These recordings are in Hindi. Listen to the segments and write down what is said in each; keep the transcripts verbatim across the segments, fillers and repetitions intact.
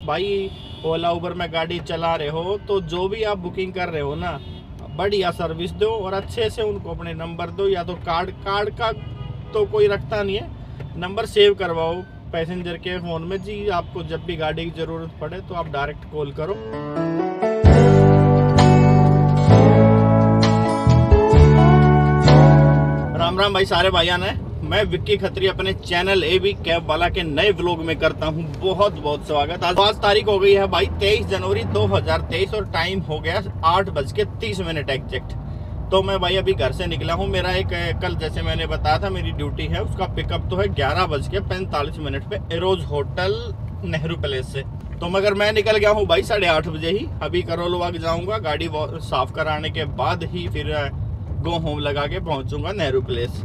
भाई ओला उबर में गाड़ी चला रहे हो तो जो भी आप बुकिंग कर रहे हो ना, बढ़िया सर्विस दो और अच्छे से उनको अपने नंबर दो, या तो कार्ड कार्ड का तो कोई रखता नहीं है, नंबर सेव करवाओ पैसेंजर के फ़ोन में जी। आपको जब भी गाड़ी की ज़रूरत पड़े तो आप डायरेक्ट कॉल करो। राम राम भाई सारे भाइयान है। मैं विक्की खत्री अपने चैनल ए बी कैब वाला के नए व्लॉग में करता हूं बहुत बहुत स्वागत। आज पाँच तारीख हो गई है भाई, तेईस जनवरी दो हज़ार तेईस और टाइम हो गया आठ बज के तीस मिनट एग्जैक्ट। तो मैं भाई अभी घर से निकला हूं। मेरा एक कल जैसे मैंने बताया था मेरी ड्यूटी है, उसका पिकअप तो है ग्यारह बज के पैंतालीस मिनट पे एरोज होटल नेहरू पैलेस से। तो मगर मैं निकल गया हूँ भाई साढ़े आठ बजे ही। अभी करोल बाग जाऊंगा, गाड़ी साफ कराने के बाद ही फिर गो होम लगा के पहुंचूंगा नेहरू पैलेस।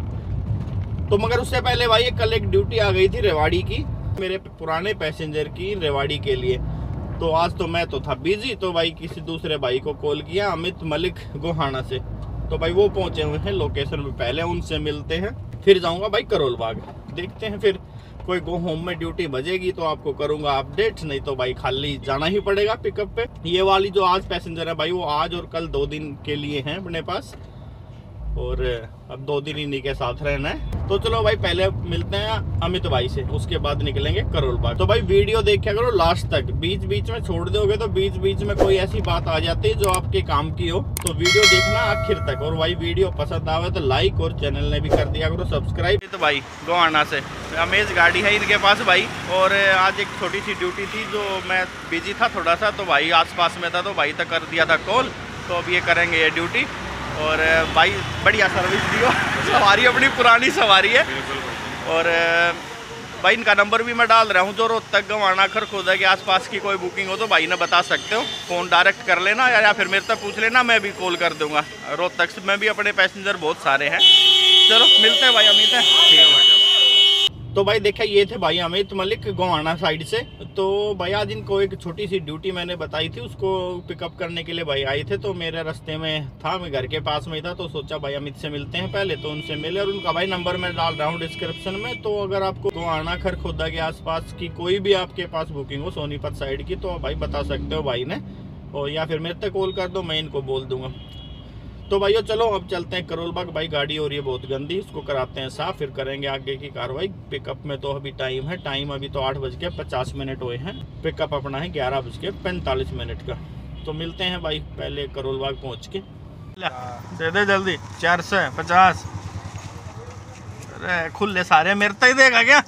तो मगर उससे पहले भाई कल एक ड्यूटी आ गई थी रेवाड़ी की, मेरे पुराने पैसेंजर की रेवाड़ी के लिए। तो आज तो मैं तो था बिजी, तो भाई किसी दूसरे भाई को कॉल किया, अमित मलिक गोहाना से। तो भाई वो पहुंचे हुए हैं लोकेशन में, पहले उनसे मिलते हैं फिर जाऊंगा भाई करोल बाग। देखते हैं फिर कोई गो होम में ड्यूटी बजेगी तो आपको करूंगा अपडेट, नहीं तो भाई खाली जाना ही पड़ेगा पिकअप पे। ये वाली जो आज पैसेंजर है भाई वो आज और कल दो दिन के लिए हैं अपने पास, और अब दो दिन इन्हीं के साथ रहना है। तो चलो भाई पहले मिलते हैं अमित भाई से, उसके बाद निकलेंगे करोल बाग। तो भाई वीडियो देखा करो लास्ट तक, बीच बीच में छोड़ दोगे तो बीच बीच में कोई ऐसी बात आ जाती है जो आपके काम की हो। तो वीडियो देखना आखिर तक, और भाई वीडियो पसंद आवे तो लाइक, और चैनल ने भी कर दिया करो सब्सक्राइब। तो भाई गोहाना से अमेज गाड़ी है इनके पास भाई, और आज एक छोटी सी ड्यूटी थी जो मैं बिजी था थोड़ा सा, तो भाई आस पास में था तो भाई तक कर दिया था कॉल। तो अब ये करेंगे ये ड्यूटी, और भाई बढ़िया सर्विस दियो। सवारी अपनी पुरानी सवारी है, और भाई इनका नंबर भी मैं डाल रहा हूँ। जो रोहतक गोहाना खरखोदा के आसपास की कोई बुकिंग हो तो भाई ने बता सकते हो, फ़ोन डायरेक्ट कर लेना या, या फिर मेरे तक पूछ लेना, मैं भी कॉल कर दूंगा। रोहतक में भी अपने पैसेंजर बहुत सारे हैं। चलो मिलते हैं भाई अमित है, ठीक है भाई। तो भाई देखा ये थे भाई अमित मलिक गोहाना साइड से। तो भाई आज इनको एक छोटी सी ड्यूटी मैंने बताई थी, उसको पिकअप करने के लिए भाई आए थे। तो मेरे रास्ते में था, मैं घर के पास में ही था, तो सोचा भाई अमित से मिलते हैं पहले। तो उनसे मिले, और उनका भाई नंबर मैं डाल रहा हूँ डिस्क्रिप्शन में। तो अगर आपको गोहाना खरखोदा के आसपास की कोई भी आपके पास बुकिंग हो सोनीपत साइड की तो भाई बता सकते हो भाई ने, और या फिर मेरे तक कॉल कर दो, मैं इनको बोल दूंगा। तो भाइयों चलो अब चलते हैं करोल बाग। भाई गाड़ी हो रही है बहुत गंदी, इसको कराते हैं साफ, फिर करेंगे आगे की कार्रवाई। पिकअप में तो अभी टाइम है, टाइम अभी तो आठ बज के पचास मिनट हुए हैं, पिकअप अपना है ग्यारह बज के पैंतालीस मिनट का। तो मिलते हैं भाई पहले करोल बाग पहुँच के। दे दे जल्दी, चार सौ पचास। अरे खुले सारे मेरे तक ही देगा क्या?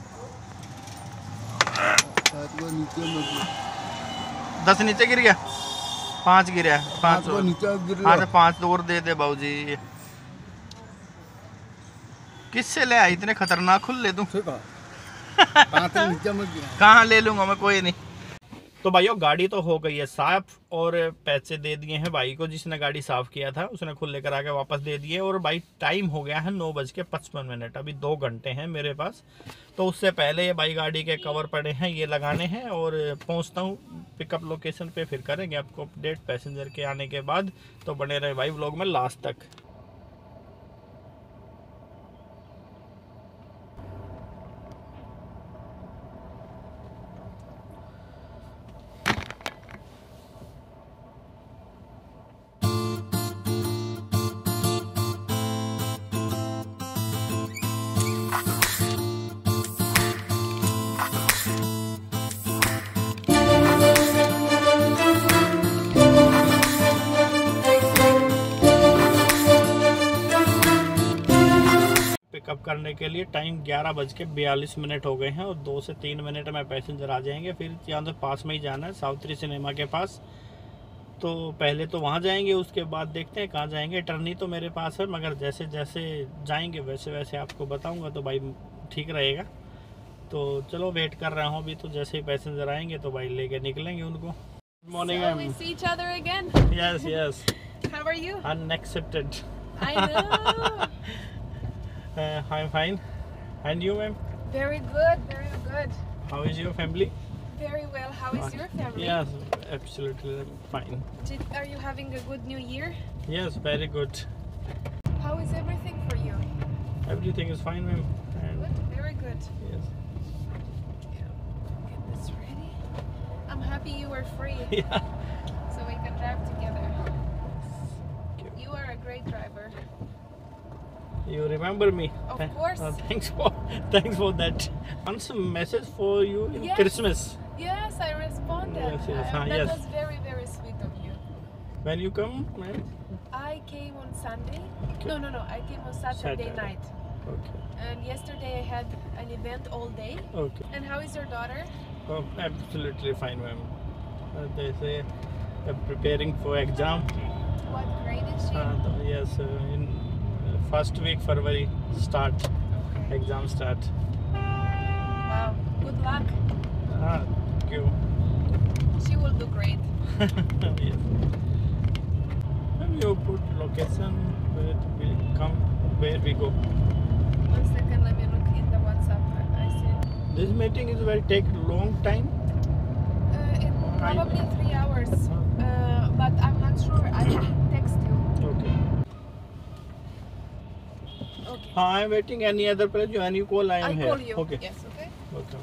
दस नीचे गिर गया, पाँच गिरा, पाँच हाँ तो पाँच और दे दे बाबूजी। किससे ले आई इतने खतरनाक खुले तुम? कहाँ ले लूंगा मैं, कोई नहीं। तो भाइयों गाड़ी तो हो गई है साफ, और पैसे दे दिए हैं भाई को जिसने गाड़ी साफ किया था, उसने खुले करा के वापस दे दिए। और भाई टाइम हो गया है नौ बज के पचपन मिनट, अभी दो घंटे हैं मेरे पास। तो उससे पहले ये भाई गाड़ी के कवर पड़े हैं, ये लगाने हैं, और पहुंचता हूं पिकअप लोकेशन पे, फिर करेंगे आपको अपडेट पैसेंजर के आने के बाद। तो बने रहे भाई व्लॉग में लास्ट तक। पिकअप करने के लिए टाइम ग्यारह बज के बयालीस मिनट हो गए हैं, और दो से तीन मिनट में पैसेंजर आ जाएंगे। फिर यहाँ तो पास में ही जाना है साउथरी सिनेमा के पास, तो पहले तो वहाँ जाएंगे, उसके बाद देखते हैं कहाँ जाएंगे। टर्नी तो मेरे पास है, मगर जैसे जैसे जाएंगे वैसे वैसे आपको बताऊँगा तो भाई ठीक रहेगा। तो चलो वेट कर रहा हूँ अभी, तो जैसे ही पैसेंजर आएंगे तो भाई लेके निकलेंगे उनको। Good morning ma'am. We see each other again. Yes, yes. How are you? Unaccepted. I know. Uh, I'm fine. And you, ma'am? Very good, very good. How is your family? Very well. How is your family? Yes, absolutely fine. Did, are you having a good new year? Yes, very good. How is everything for you? Everything is fine, ma'am. And Good, very good. yes. Get this ready. I'm happy happy you were free, Yeah. so we can drive together. You are a great driver. You remember me? Of Th- course. uh, thanks for thanks for that. On some message for you in Yes. Christmas. Yes, I responded. Yes, yes, Uh, ah, that yes. was very, very sweet of you. When you come, man? I came on Sunday. Okay. No, no, no. I came on Saturday, Saturday. night. Okay. And yesterday I had an event all day. Okay. And how is your daughter? Oh, absolutely fine, ma'am. Uh, they say uh, preparing for exam. What grade is she? Uh, th- yes, uh, in uh, first week February start. Okay. Exam start. Wow. Good luck. Ah, thank you. She will do great. Yes. Ma'am, you put location where we come, where we go. One second, let me look in the WhatsApp. I see. This meeting is will take long time. Uh, it probably three hours. Uh, but I'm not sure. I will text you. Okay. Okay. हाँ, I am waiting any other place. You when you call, I am I here. call you. Okay. Yes. Okay. Okay.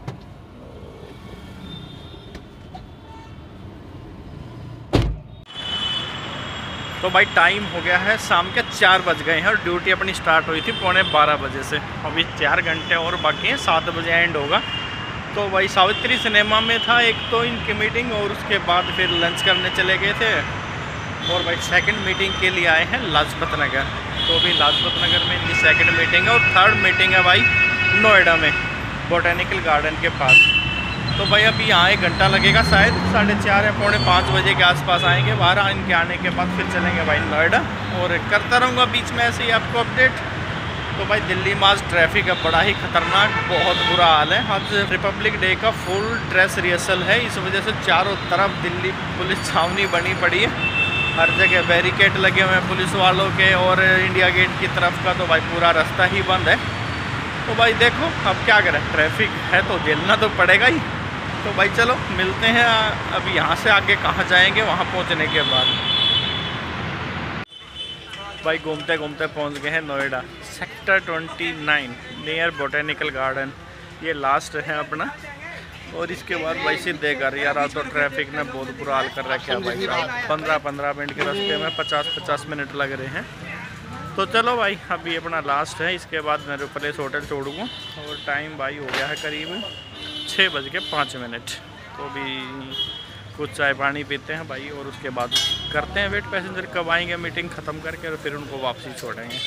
तो भाई टाइम हो गया है शाम के चार बज गए हैं और ड्यूटी अपनी स्टार्ट हुई थी पौने बारह बजे से। अभी चार घंटे और बाकी हैं, सात बजे एंड होगा। तो भाई सावित्री सिनेमा में था एक तो इनकी मीटिंग, और उसके बाद फिर लंच करने चले गए थे। और भाई सेकंड मीटिंग के लिए आए हैं लाजपत नगर। तो अभी लाजपत नगर में इनकी सेकंड मीटिंग है, और थर्ड मीटिंग है भाई नोएडा में बोटेनिकल गार्डन के पास। तो भाई अभी यहाँ एक घंटा लगेगा, शायद साढ़े चार या पौने पाँच बजे के आसपास आएंगे। बारह इनके आने के बाद फिर चलेंगे भाई नोएडा, और करता रहूँगा बीच में ऐसे ही आपको अपडेट। तो भाई दिल्ली में आज ट्रैफिक है बड़ा ही खतरनाक, बहुत बुरा हाल है। आज रिपब्लिक डे का फुल ड्रेस रिहर्सल है, इस वजह से चारों तरफ दिल्ली पुलिस छावनी बनी पड़ी है। हर जगह बैरिकेड लगे हुए हैं पुलिस वालों के, और इंडिया गेट की तरफ का तो भाई पूरा रास्ता ही बंद है। तो भाई देखो अब क्या करें, ट्रैफिक है तो झेलना तो पड़ेगा ही। तो भाई चलो मिलते हैं अभी यहाँ से आगे कहाँ जाएंगे वहाँ पहुँचने के बाद। भाई घूमते घूमते पहुँच गए हैं Noida, sector twenty nine near botanical garden. ये लास्ट है अपना, और इसके बाद भाई सीधे घर। यार तो ट्रैफिक ने बहुत बुरा हाल कर रखा है भाई साहब, पंद्रह पंद्रह मिनट के रास्ते में पचास पचास मिनट लग रहे हैं। तो चलो भाई अभी अपना लास्ट है, इसके बाद मैं प्लेस होटल छोड़ूँगा। और टाइम भाई हो गया है करीब छः बज के पाँच मिनट। तो अभी कुछ चाय पानी पीते हैं भाई, और उसके बाद करते हैं वेट पैसेंजर कब आएंगे मीटिंग ख़त्म करके, और फिर उनको वापसी छोड़ेंगे।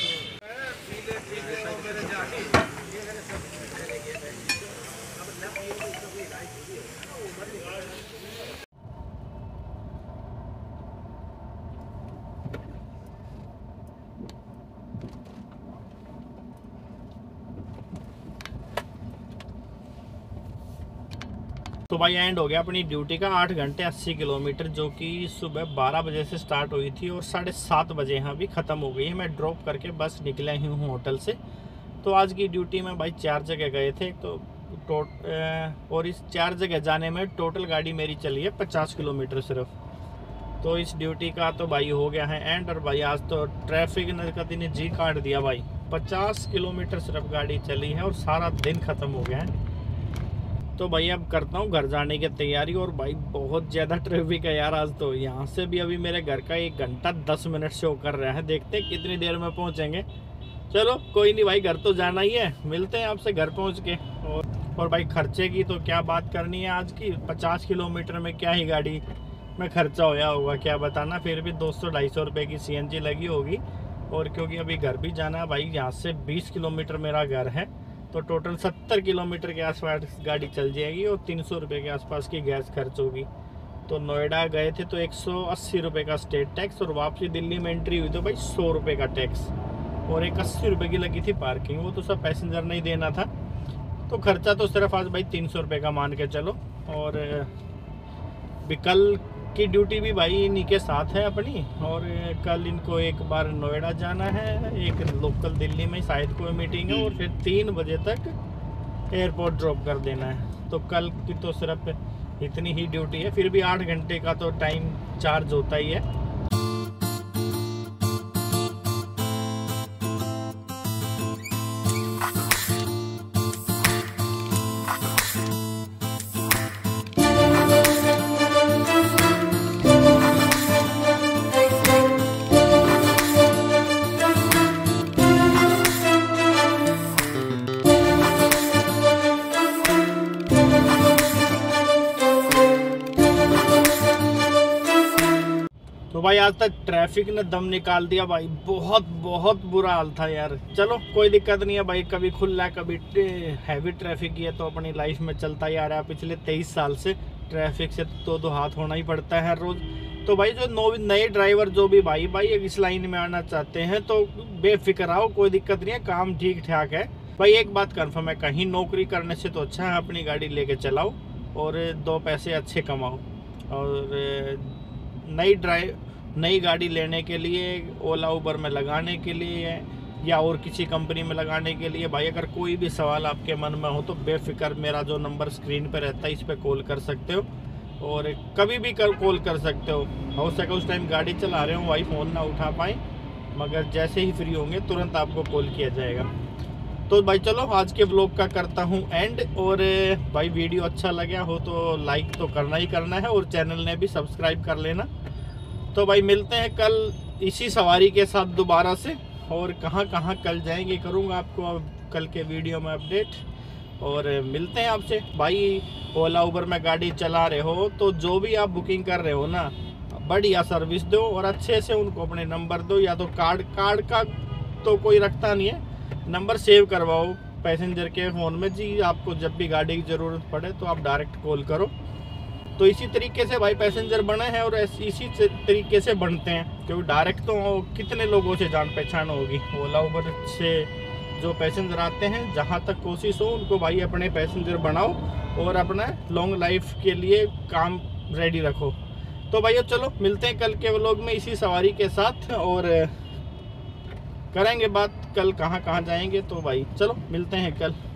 तो भाई एंड हो गया अपनी ड्यूटी का, आठ घंटे अस्सी किलोमीटर, जो कि सुबह बारह बजे से स्टार्ट हुई थी और साढ़े सात बजे यहाँ भी ख़त्म हो गई है। मैं ड्रॉप करके बस निकला ही हूँ होटल से। तो आज की ड्यूटी में भाई चार जगह गए थे, तो टोट और इस चार जगह जाने में टोटल गाड़ी मेरी चली है पचास किलोमीटर सिर्फ। तो इस ड्यूटी का तो भाई हो गया है एंड। और भाई आज तो ट्रैफिक ने कभी ने जी काट दिया भाई, पचास किलोमीटर सिर्फ गाड़ी चली है और सारा दिन ख़त्म हो गया है। तो भाई अब करता हूँ घर जाने की तैयारी। और भाई बहुत ज़्यादा ट्रैफिक है यार आज तो। यहाँ से भी अभी मेरे घर का एक घंटा दस मिनट शो कर रहा है, देखते हैं कितनी देर में पहुँचेंगे। चलो कोई नहीं भाई, घर तो जाना ही है, मिलते हैं आपसे घर पहुँच के। और और भाई खर्चे की तो क्या बात करनी है आज की, पचास किलोमीटर में क्या ही गाड़ी में खर्चा होया होगा क्या बताना। फिर भी दो सौ ढाई सौ रुपये की सी एन जी लगी होगी। और क्योंकि अभी घर भी जाना है भाई, यहाँ से बीस किलोमीटर मेरा घर है, तो टोटल सत्तर किलोमीटर के आसपास गाड़ी चल जाएगी और तीन सौ रुपये के आसपास की गैस खर्च होगी। तो नोएडा गए थे तो एक सौ अस्सी रुपये का स्टेट टैक्स, और वापसी दिल्ली में एंट्री हुई तो भाई सौ रुपये का टैक्स, और एक अस्सी रुपये की लगी थी पार्किंग, वो तो सब पैसेंजर नहीं देना था। तो खर्चा तो सिर्फ आज भाई तीन सौ रुपये का मान के चलो। और भी कल की ड्यूटी भी भाई इन्हीं के साथ है अपनी, और कल इनको एक बार नोएडा जाना है, एक लोकल दिल्ली में शायद कोई मीटिंग है, और फिर तीन बजे तक एयरपोर्ट ड्रॉप कर देना है। तो कल की तो सिर्फ इतनी ही ड्यूटी है, फिर भी आठ घंटे का तो टाइम चार्ज होता ही है। भाई आज तक ट्रैफिक ने दम निकाल दिया भाई, बहुत बहुत बुरा हाल था यार। चलो कोई दिक्कत नहीं है भाई, कभी खुला कभी हैवी ट्रैफिक ही है तो अपनी लाइफ में चलता ही आ रहा है पिछले तेईस साल से। ट्रैफिक से तो दो हाथ होना ही पड़ता है हर रोज। तो भाई जो नो नए ड्राइवर जो भी भाई भाई इस लाइन में आना चाहते हैं तो बेफिक्र आओ, कोई दिक्कत नहीं है, काम ठीक ठाक है भाई। एक बात कन्फर्म है, कहीं नौकरी करने से तो अच्छा है अपनी गाड़ी लेके चलाओ और दो पैसे अच्छे कमाओ। और नई ड्राइव नई गाड़ी लेने के लिए ओला उबर में लगाने के लिए या और किसी कंपनी में लगाने के लिए भाई अगर कोई भी सवाल आपके मन में हो तो बेफिक्र मेरा जो नंबर स्क्रीन पे रहता है इस पे कॉल कर सकते हो और कभी भी कर कॉल कर सकते हो। हो सके उस टाइम गाड़ी चला रहे हो भाई फ़ोन ना उठा पाए, मगर जैसे ही फ्री होंगे तुरंत आपको कॉल किया जाएगा। तो भाई चलो आज के ब्लॉग का करता हूँ एंड। और भाई वीडियो अच्छा लगा हो तो लाइक तो करना ही करना है और चैनल ने भी सब्सक्राइब कर लेना। तो भाई मिलते हैं कल इसी सवारी के साथ दोबारा से, और कहाँ कहाँ कल जाएंगे करूँगा आपको कल के वीडियो में अपडेट। और मिलते हैं आपसे भाई। ओला उबर में गाड़ी चला रहे हो तो जो भी आप बुकिंग कर रहे हो ना, बढ़िया सर्विस दो और अच्छे से उनको अपने नंबर दो, या तो कार्ड कार्ड का तो कोई रखता नहीं है, नंबर सेव करवाओ पैसेंजर के फ़ोन में जी। आपको जब भी गाड़ी की ज़रूरत पड़े तो आप डायरेक्ट कॉल करो। तो इसी तरीके से भाई पैसेंजर बने हैं और इसी तरीके से बनते हैं, क्योंकि डायरेक्ट तो कितने लोगों से जान पहचान होगी। ओला उबर से जो पैसेंजर आते हैं, जहां तक कोशिश हो उनको भाई अपने पैसेंजर बनाओ और अपना लॉन्ग लाइफ के लिए काम रेडी रखो। तो भाई चलो मिलते हैं कल के व्लॉग में इसी सवारी के साथ और करेंगे बात कल कहाँ कहाँ जाएंगे। तो भाई चलो मिलते हैं कल।